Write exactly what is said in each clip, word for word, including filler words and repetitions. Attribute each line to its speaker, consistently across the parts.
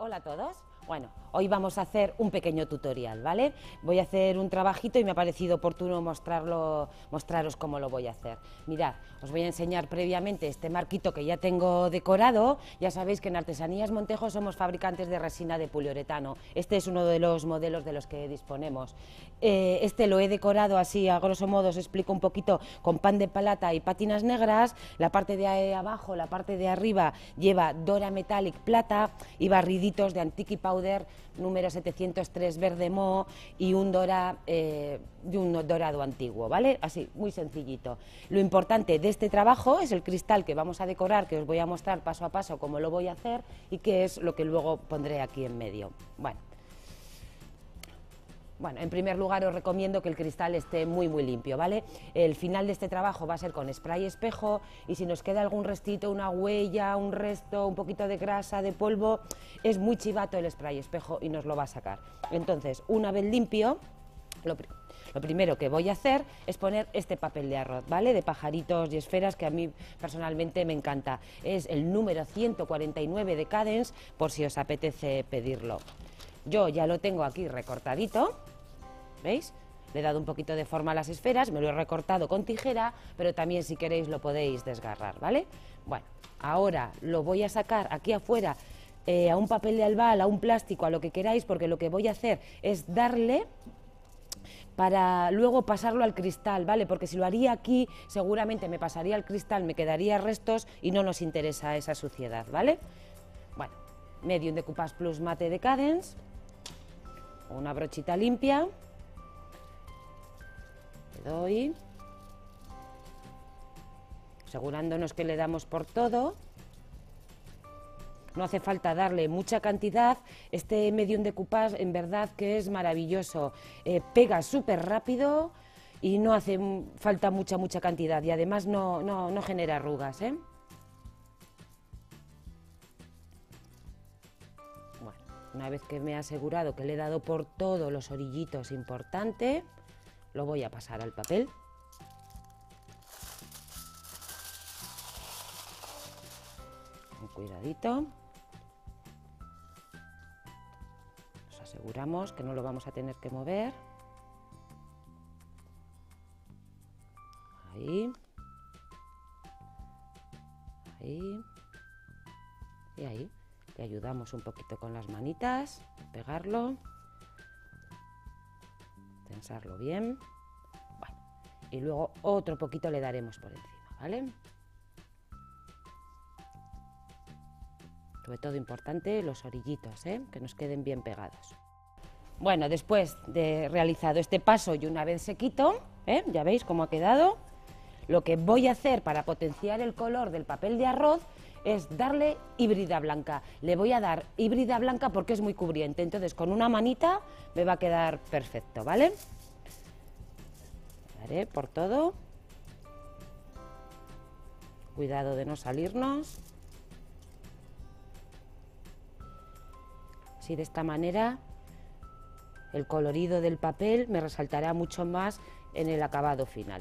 Speaker 1: Hola a todos. Bueno, hoy vamos a hacer un pequeño tutorial, ¿vale? Voy a hacer un trabajito y me ha parecido oportuno mostrarlo, mostraros cómo lo voy a hacer. Mirad, os voy a enseñar previamente este marquito que ya tengo decorado. Ya sabéis que en Artesanías Montejo somos fabricantes de resina de poliuretano. Este es uno de los modelos de los que disponemos. Eh, este lo he decorado así, a grosso modo, os explico un poquito, con pan de plata y pátinas negras. La parte de abajo, la parte de arriba lleva Dora Metallic plata y barriditos de Antiqui Powder número setecientos tres verde moho y un, dora, eh, y un dorado antiguo, ¿vale? Así, muy sencillito. Lo importante de este trabajo es el cristal que vamos a decorar, que os voy a mostrar paso a paso cómo lo voy a hacer y qué es lo que luego pondré aquí en medio. Bueno. Bueno, en primer lugar os recomiendo que el cristal esté muy muy limpio, ¿vale? El final de este trabajo va a ser con spray espejo y si nos queda algún restito, una huella, un resto, un poquito de grasa, de polvo, es muy chivato el spray espejo y nos lo va a sacar. Entonces, una vez limpio, lo, pr lo primero que voy a hacer es poner este papel de arroz, ¿vale? De pajaritos y esferas que a mí personalmente me encanta. Es el número ciento cuarenta y nueve de Cadence, por si os apetece pedirlo. Yo ya lo tengo aquí recortadito, ¿veis? Le he dado un poquito de forma a las esferas, me lo he recortado con tijera, pero también si queréis lo podéis desgarrar, ¿vale? Bueno, ahora lo voy a sacar aquí afuera eh, a un papel de albal, a un plástico, a lo que queráis, porque lo que voy a hacer es darle para luego pasarlo al cristal, ¿vale? Porque si lo haría aquí, seguramente me pasaría al cristal, me quedaría restos y no nos interesa esa suciedad, ¿vale? Bueno, medium Decoupage Plus mate de Cadence, una brochita limpia, le doy, asegurándonos que le damos por todo. No hace falta darle mucha cantidad, este medium Decoupage en verdad que es maravilloso, eh, pega súper rápido y no hace falta mucha mucha cantidad y además no, no, no genera arrugas, ¿eh? Una vez que me he asegurado que le he dado por todos los orillitos importantes, lo voy a pasar al papel. Con cuidadito. Nos aseguramos que no lo vamos a tener que mover. Ahí. Ahí. Y ahí. Le ayudamos un poquito con las manitas, pegarlo, tensarlo bien, bueno, y luego otro poquito le daremos por encima, ¿vale? Sobre todo importante los orillitos, ¿eh? Que nos queden bien pegados. Bueno, después de realizado este paso y una vez sequito, ¿eh? Ya veis cómo ha quedado, lo que voy a hacer para potenciar el color del papel de arroz es darle híbrida blanca. Le voy a dar híbrida blanca porque es muy cubriente, entonces con una manita me va a quedar perfecto, ¿vale? Daré por todo. Cuidado de no salirnos. Así de esta manera el colorido del papel me resaltará mucho más en el acabado final.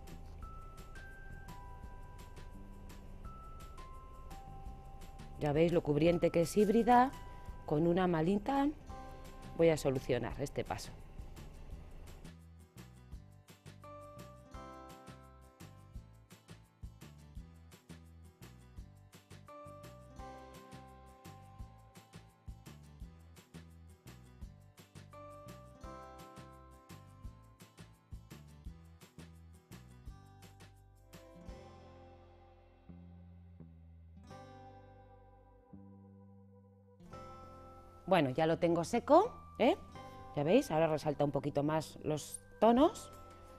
Speaker 1: Ya veis lo cubriente que es híbrida, con una malita voy a solucionar este paso. Bueno, ya lo tengo seco, ¿eh? Ya veis, ahora resalta un poquito más los tonos.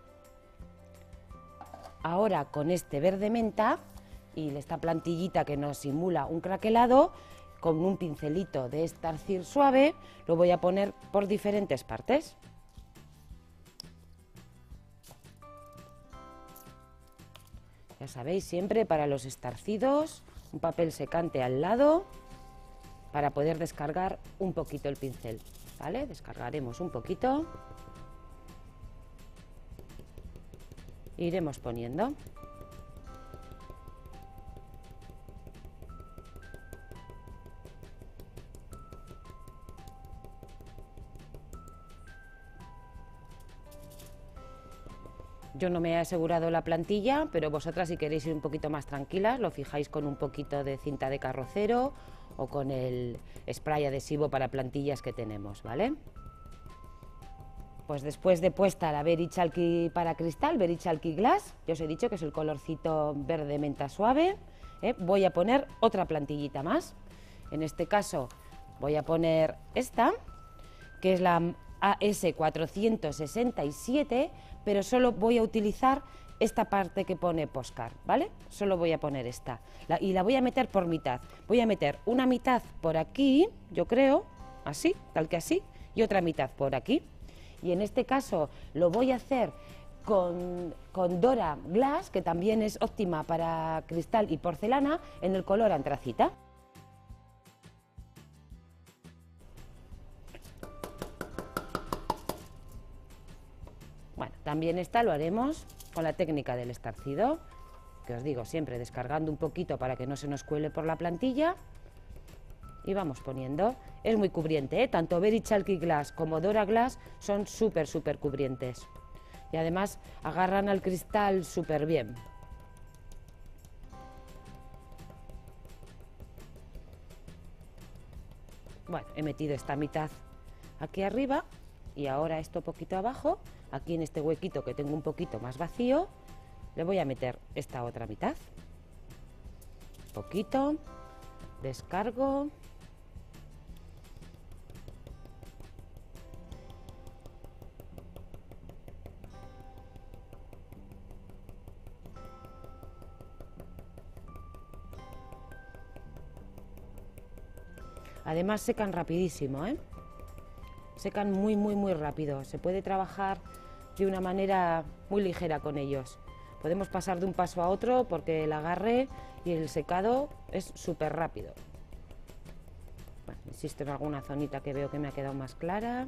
Speaker 1: Ahora con este verde menta y esta plantillita que nos simula un craquelado, con un pincelito de estarcir suave, lo voy a poner por diferentes partes. Ya sabéis, siempre para los estarcidos, un papel secante al lado, para poder descargar un poquito el pincel, ¿vale? Descargaremos un poquito. E iremos poniendo. Yo no me he asegurado la plantilla, pero vosotras si queréis ir un poquito más tranquilas, lo fijáis con un poquito de cinta de carrocero o con el spray adhesivo para plantillas que tenemos, ¿vale? Pues después de puesta la Verichalky para cristal, Verichalky Glass, yo os he dicho que es el colorcito verde menta suave, ¿eh? Voy a poner otra plantillita más. En este caso voy a poner esta, que es la A S cuatrocientos sesenta y siete, pero solo voy a utilizar esta parte que pone Postcard, ¿vale? Solo voy a poner esta, la, y la voy a meter por mitad. Voy a meter una mitad por aquí, yo creo, así, tal que así, y otra mitad por aquí. Y en este caso lo voy a hacer con, con Dora Glass, que también es óptima para cristal y porcelana, en el color antracita. Bueno, también esta lo haremos con la técnica del estarcido, que os digo siempre descargando un poquito para que no se nos cuele por la plantilla. Y vamos poniendo, es muy cubriente, ¿eh? Tanto Verichalky Glass como Dora Glass son súper, súper cubrientes. Y además agarran al cristal súper bien. Bueno, he metido esta mitad aquí arriba y ahora esto poquito abajo, aquí en este huequito que tengo un poquito más vacío, le voy a meter esta otra mitad. Poquito, descargo. Además secan rapidísimo, ¿eh? Secan muy, muy, muy rápido. Se puede trabajar de una manera muy ligera con ellos. Podemos pasar de un paso a otro porque el agarre y el secado es súper rápido. Bueno, insisto en alguna zonita que veo que me ha quedado más clara.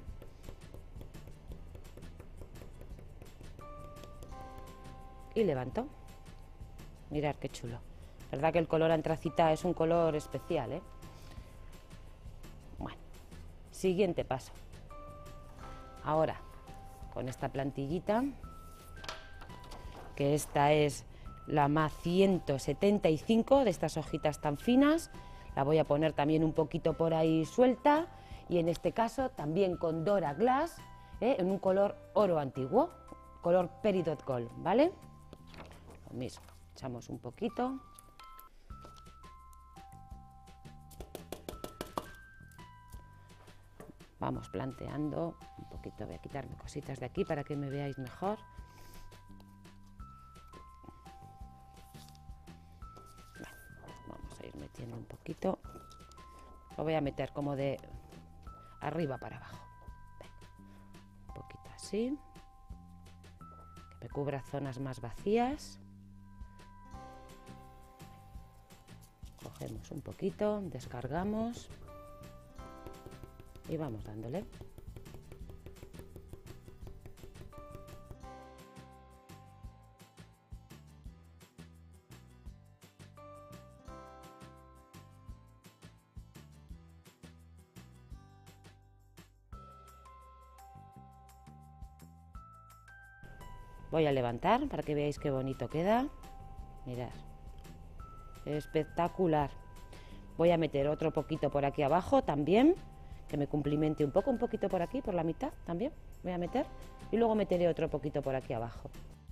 Speaker 1: Y levanto. Mirad qué chulo. ¿Verdad que el color antracita es un color especial, eh? Bueno, siguiente paso. Ahora, con esta plantillita, que esta es la M A ciento setenta y cinco, de estas hojitas tan finas, la voy a poner también un poquito por ahí suelta, y en este caso también con Dora Glass, ¿eh? En un color oro antiguo, color Peridot Gold, ¿vale? Lo mismo, echamos un poquito. Vamos planteando un poquito, voy a quitarme cositas de aquí para que me veáis mejor. Bueno, vamos a ir metiendo un poquito. Lo voy a meter como de arriba para abajo. Venga, un poquito así. Que me cubra zonas más vacías. Cogemos un poquito, descargamos. Y vamos dándole. Voy a levantar para que veáis qué bonito queda. Mirad, espectacular. Voy a meter otro poquito por aquí abajo también, que me cumplimente un poco, un poquito por aquí, por la mitad también, voy a meter, y luego meteré otro poquito por aquí abajo.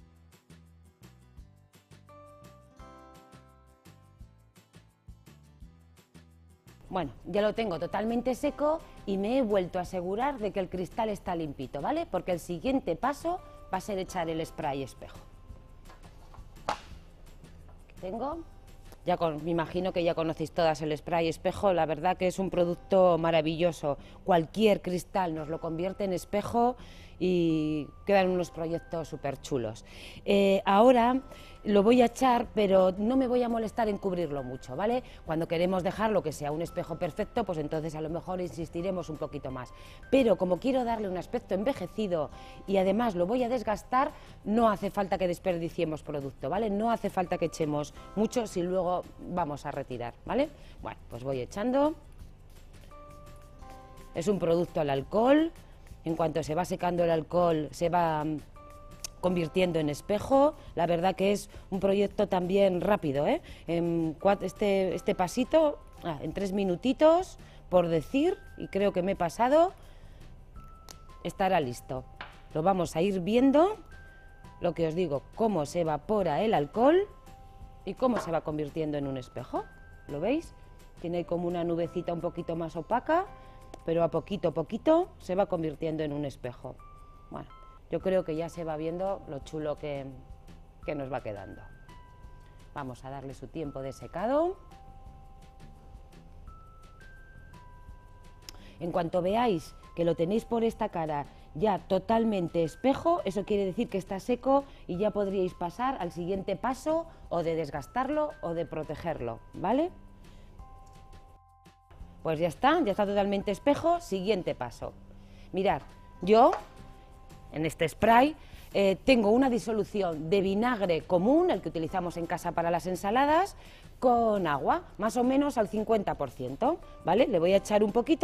Speaker 1: Bueno, ya lo tengo totalmente seco y me he vuelto a asegurar de que el cristal está limpito, ¿vale? Porque el siguiente paso va a ser echar el spray espejo. Aquí tengo. Ya con, me imagino que ya conocéis todas el spray espejo, la verdad que es un producto maravilloso. Cualquier cristal nos lo convierte en espejo y quedan unos proyectos súper chulos. Eh, ahora lo voy a echar, pero no me voy a molestar en cubrirlo mucho, ¿vale? Cuando queremos dejarlo que sea un espejo perfecto, pues entonces a lo mejor insistiremos un poquito más. Pero como quiero darle un aspecto envejecido y además lo voy a desgastar, no hace falta que desperdiciemos producto, ¿vale? No hace falta que echemos mucho si luego vamos a retirar, ¿vale? Bueno, pues voy echando. Es un producto al alcohol. En cuanto se va secando el alcohol, se va convirtiendo en espejo. La verdad que es un proyecto también rápido, ¿eh? En cuatro, este, este pasito, ah, en tres minutitos, por decir, y creo que me he pasado, estará listo. Lo vamos a ir viendo, lo que os digo, cómo se evapora el alcohol y cómo se va convirtiendo en un espejo. ¿Lo veis? Tiene como una nubecita un poquito más opaca, pero a poquito a poquito se va convirtiendo en un espejo. Bueno, yo creo que ya se va viendo lo chulo que, que nos va quedando. Vamos a darle su tiempo de secado. En cuanto veáis que lo tenéis por esta cara ya totalmente espejo, eso quiere decir que está seco y ya podríais pasar al siguiente paso, o de desgastarlo o de protegerlo, ¿vale? Pues ya está, ya está totalmente espejo. Siguiente paso. Mirad, yo en este spray eh, tengo una disolución de vinagre común, el que utilizamos en casa para las ensaladas, con agua, más o menos al cincuenta por ciento, ¿vale? Le voy a echar un poquito.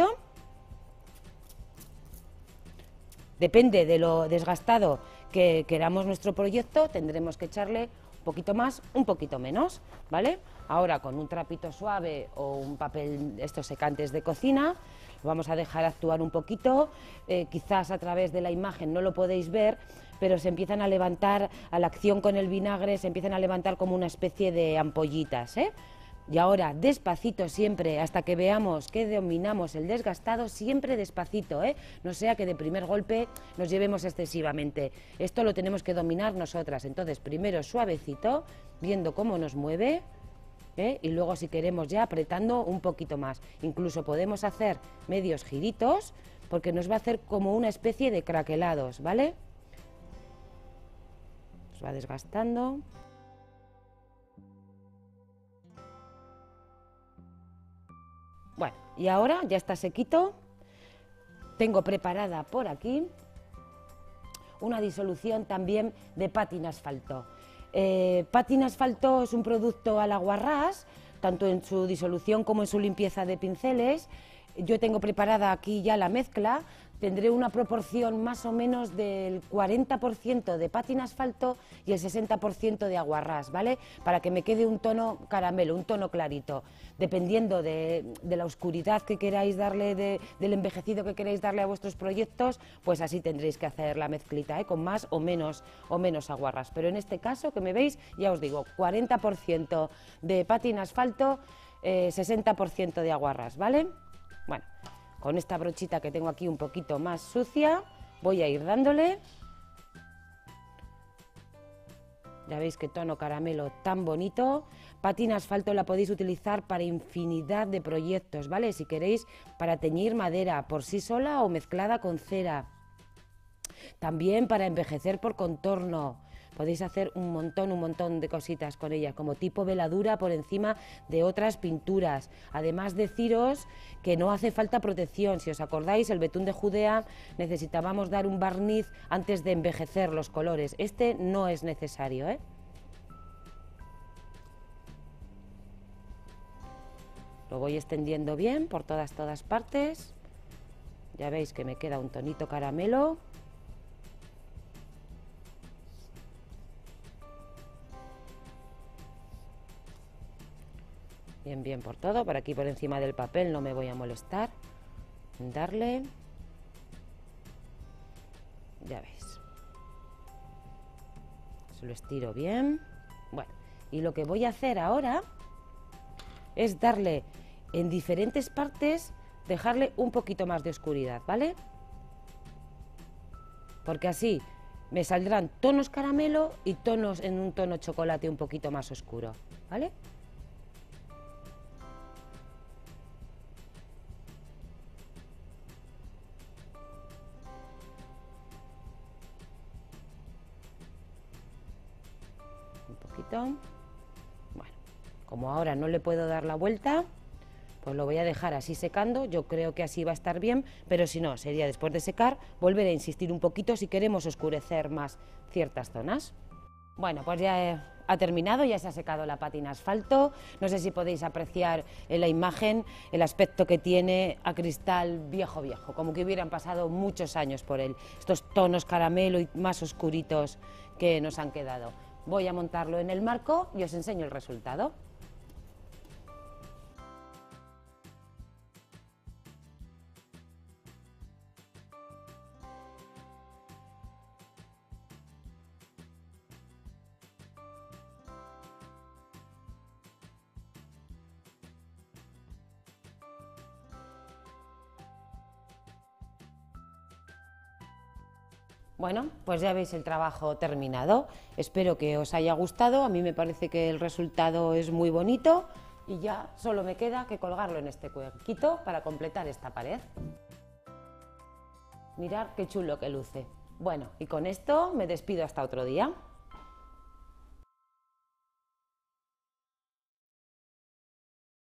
Speaker 1: Depende de lo desgastado que queramos nuestro proyecto, tendremos que echarle un poquito más, un poquito menos, ¿vale? Ahora con un trapito suave o un papel, estos secantes de cocina, lo vamos a dejar actuar un poquito, eh, quizás a través de la imagen no lo podéis ver, pero se empiezan a levantar, a la acción con el vinagre, se empiezan a levantar como una especie de ampollitas, ¿eh? Y ahora, despacito siempre, hasta que veamos que dominamos el desgastado, siempre despacito, ¿eh? No sea que de primer golpe nos llevemos excesivamente. Esto lo tenemos que dominar nosotras. Entonces, primero suavecito, viendo cómo nos mueve, ¿eh? Y luego, si queremos, ya apretando un poquito más. Incluso podemos hacer medios giritos, porque nos va a hacer como una especie de craquelados, ¿vale? Nos va desgastando. Bueno, y ahora ya está sequito. Tengo preparada por aquí una disolución también de pátina asfalto. Eh, pátina asfalto es un producto al aguarrás, tanto en su disolución como en su limpieza de pinceles. Yo tengo preparada aquí ya la mezcla. Tendré una proporción más o menos del cuarenta por ciento de pátina asfalto y el sesenta por ciento de aguarrás, ¿vale? Para que me quede un tono caramelo, un tono clarito. Dependiendo de, de la oscuridad que queráis darle, de, del envejecido que queráis darle a vuestros proyectos, pues así tendréis que hacer la mezclita, ¿eh? Con más o menos, o menos aguarrás. Pero en este caso, que me veis, ya os digo, cuarenta por ciento de pátina asfalto, eh, sesenta por ciento de aguarrás, ¿vale? Bueno, con esta brochita que tengo aquí un poquito más sucia, voy a ir dándole. Ya veis qué tono caramelo tan bonito. Pátina asfalto la podéis utilizar para infinidad de proyectos, ¿vale? Si queréis, para teñir madera por sí sola o mezclada con cera. También para envejecer por contorno. Podéis hacer un montón, un montón de cositas con ella, como tipo veladura por encima de otras pinturas. Además, deciros que no hace falta protección. Si os acordáis, el betún de Judea necesitábamos dar un barniz antes de envejecer los colores. Este no es necesario, ¿eh? Lo voy extendiendo bien por todas, todas partes. Ya veis que me queda un tonito caramelo. Bien, bien por todo, por aquí por encima del papel no me voy a molestar en darle. Ya veis. Se lo estiro bien. Bueno, y lo que voy a hacer ahora es darle en diferentes partes, dejarle un poquito más de oscuridad, ¿vale? Porque así me saldrán tonos caramelo y tonos en un tono chocolate un poquito más oscuro, ¿vale? Un poquito. Bueno, como ahora no le puedo dar la vuelta, pues lo voy a dejar así secando. Yo creo que así va a estar bien, pero si no, sería después de secar, volver a insistir un poquito si queremos oscurecer más ciertas zonas. Bueno, pues ya ha terminado, ya se ha secado la pátina asfalto. No sé si podéis apreciar en la imagen el aspecto que tiene a cristal viejo viejo, como que hubieran pasado muchos años por él. Estos tonos caramelo y más oscuritos que nos han quedado. Voy a montarlo en el marco y os enseño el resultado. Bueno, pues ya veis el trabajo terminado. Espero que os haya gustado. A mí me parece que el resultado es muy bonito y ya solo me queda que colgarlo en este cuenquito para completar esta pared. Mirad qué chulo que luce. Bueno, y con esto me despido hasta otro día.